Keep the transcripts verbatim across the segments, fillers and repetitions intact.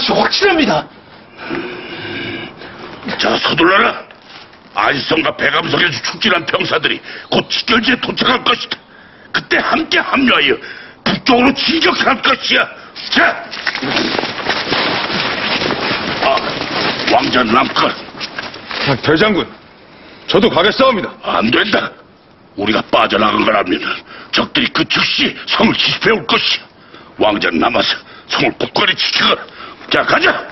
것이 확실합니다. 자, 서둘러라. 안성과 배감성에서 축진한 병사들이 곧 직결지에 도착할 것이다. 그때 함께 합류하여 북쪽으로 진격할 것이야. 자! 아, 왕자 남칼. 아, 대장군, 저도 가겠사옵니다. 안 된다. 우리가 빠져나간 거라면 적들이 그 즉시 성을 지배해 올 것이야. 왕자는 남아서 성을 굳건히 지켜가라. 자, 가자.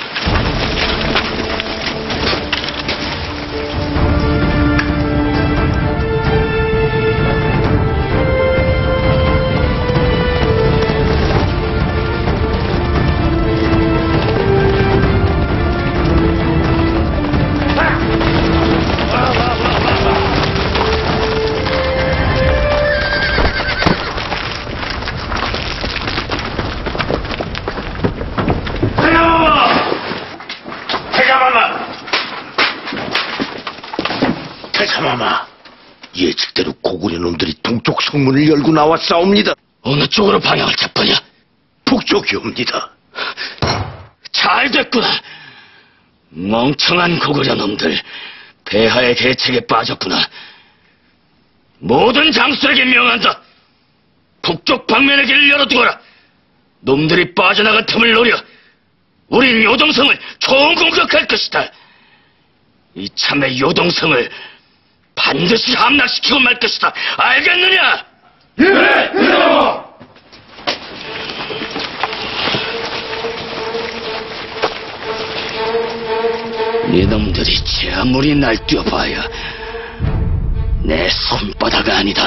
대사마마, 예측대로 고구려 놈들이 동쪽 성문을 열고 나왔사옵니다. 어느 쪽으로 방향을 잡더냐? 북쪽이옵니다. 잘 됐구나. 멍청한 고구려 놈들, 폐하의 계책에 빠졌구나. 모든 장수에게 명한다. 북쪽 방면의 길을 열어두어라. 놈들이 빠져나간 틈을 노려 우린 요동성을 총공격할 것이다. 이참에 요동성을 반드시 함락시키고 말 것이다. 알겠느냐? 예! 예! 이놈들이 제 아무리 날뛰어봐야 내 손바닥 아니다.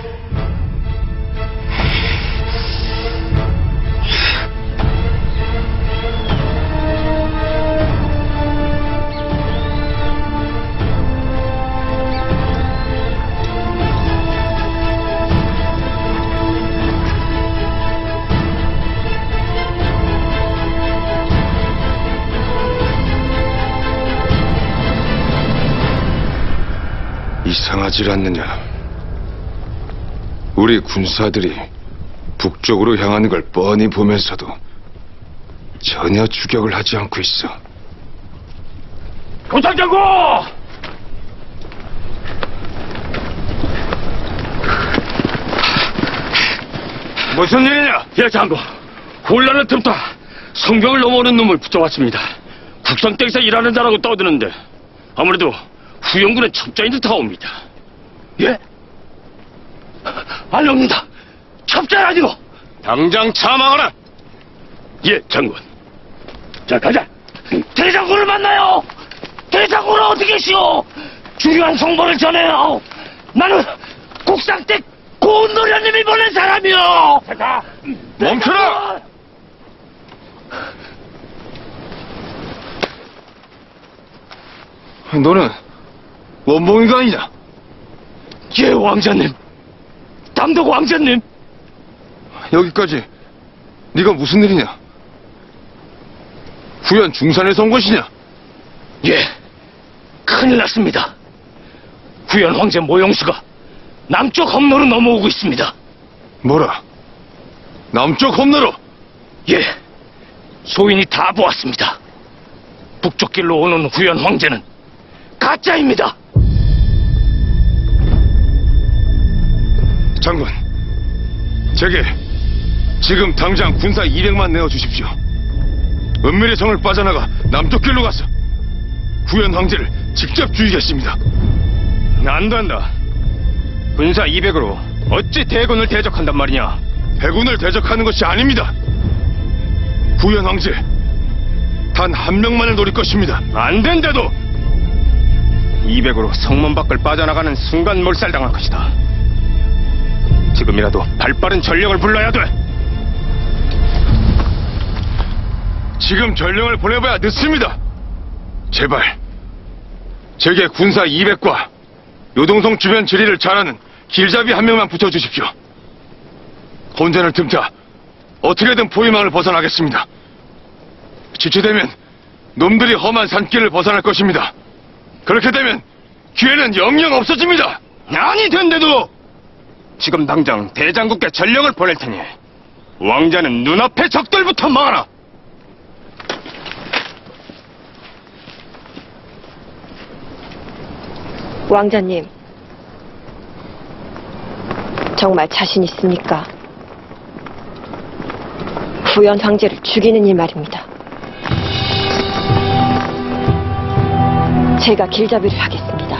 이상하질 않느냐? 우리 군사들이 북쪽으로 향하는 걸 뻔히 보면서도 전혀 추격을 하지 않고 있어. 도착장군! 무슨 일이냐? 예, 장군. 혼란을 틈타 성벽을 넘어오는 놈을 붙잡았습니다. 국성댁에서 일하는 자라고 떠드는데 아무래도 후영군의 첩자인 듯하옵니다. 예? 알렵니다. 첩자 아니고. 당장 참아가라. 예, 장군. 자, 가자. 대장군을 만나요. 대장군은 어떻게 계시오? 중요한 성보를 전해요. 나는 국상댁 고운노련님이 보낸 사람이요. 가. 멈춰라. 너는 원봉이가 아니냐? 예, 왕자님. 담독 왕자님. 여기까지 네가 무슨 일이냐? 후연 중산에서 온 것이냐? 예, 큰일 났습니다. 후연 황제 모용수가 남쪽 험로로 넘어오고 있습니다. 뭐라? 남쪽 험로로? 예, 소인이 다 보았습니다. 북쪽 길로 오는 후연 황제는 가짜입니다. 장군, 제게 지금 당장 군사 이백만 내어주십시오. 은밀의 성을 빠져나가 남쪽 길로 가서 후연 황제를 직접 죽이겠습니다. 안 된다. 군사 이백으로 어찌 대군을 대적한단 말이냐? 대군을 대적하는 것이 아닙니다. 후연 황제 단 한 명만을 노릴 것입니다. 안 된대도 이백으로 성문 밖을 빠져나가는 순간 몰살당할 것이다. 지금이라도 발빠른 전령을 불러야 돼. 지금 전령을 보내봐야 늦습니다. 제발 제게 군사 이백과 요동성 주변 지리를 잘 아는 길잡이 한 명만 붙여주십시오. 혼전을 틈타 어떻게든 포위망을 벗어나겠습니다. 지체되면 놈들이 험한 산길을 벗어날 것입니다. 그렇게 되면 기회는 영영 없어집니다. 아니 된대도 지금 당장 대장국께 전령을 보낼 테니 왕자는 눈앞의 적들부터 막아라. 왕자님, 정말 자신 있습니까? 후연 황제를 죽이는 일 말입니다. 제가 길잡이를 하겠습니다.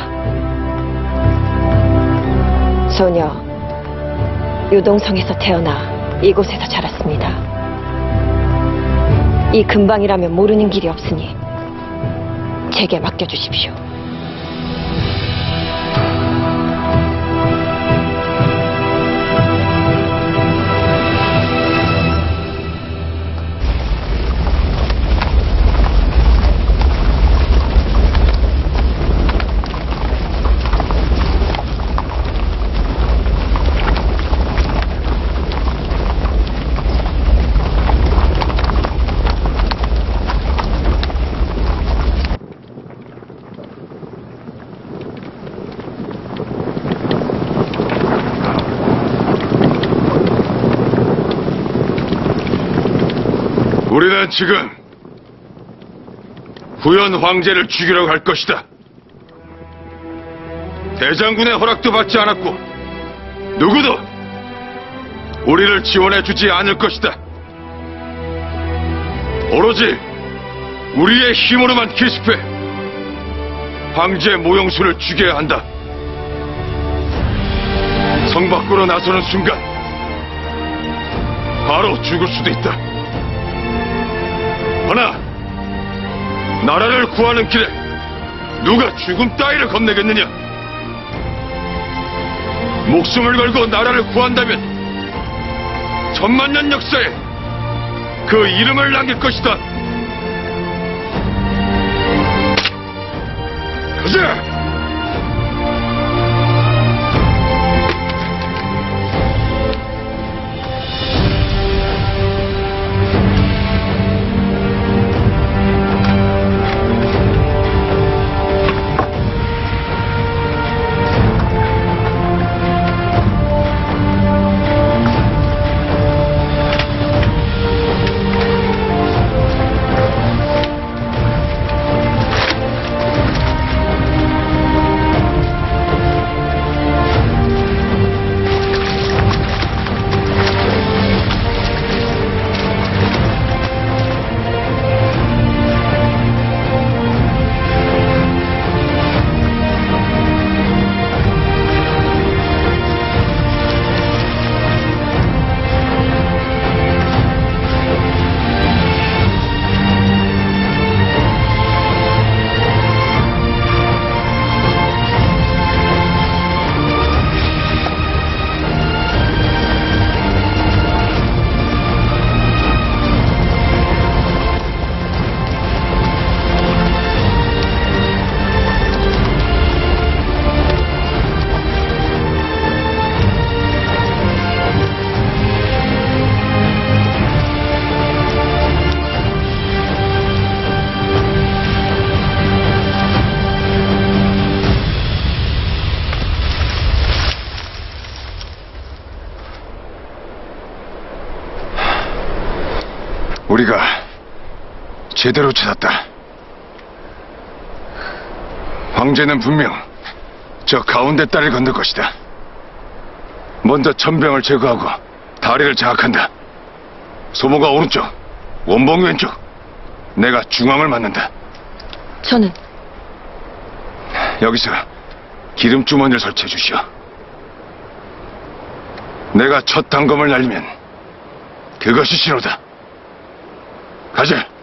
소녀, 유동성에서 태어나 이곳에서 자랐습니다. 이 근방이라면 모르는 길이 없으니 제게 맡겨주십시오. 우리는 지금 후연 황제를 죽이러 갈 것이다. 대장군의 허락도 받지 않았고 누구도 우리를 지원해주지 않을 것이다. 오로지 우리의 힘으로만 기습해 황제 모용수를 죽여야 한다. 성 밖으로 나서는 순간 바로 죽을 수도 있다. 허나 나라를 구하는 길에 누가 죽음 따위를 겁내겠느냐? 목숨을 걸고 나라를 구한다면 천만년 역사에 그 이름을 남길 것이다. 가자! 우리가 제대로 찾았다. 황제는 분명 저 가운데 다리를 건널 것이다. 먼저 천병을 제거하고 다리를 장악한다. 소모가 오른쪽, 원봉이 왼쪽, 내가 중앙을 맡는다. 저는 여기서 기름 주머니를 설치해 주시오. 내가 첫 단검을 날리면 그것이 신호다. 가자.